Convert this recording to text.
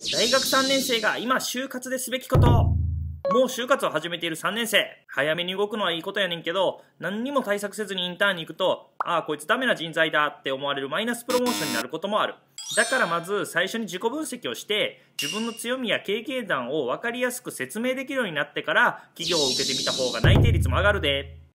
大学3年生が今就活ですべきこと。もう就活を始めている3年生。早めに動くのはいいことやねんけど、何にも対策せずにインターンに行くと、ああこいつダメな人材だって思われるマイナスプロモーションになることもある。だからまず最初に自己分析をして、自分の強みや経験談を分かりやすく説明できるようになってから企業を受けてみた方が内定率も上がるで。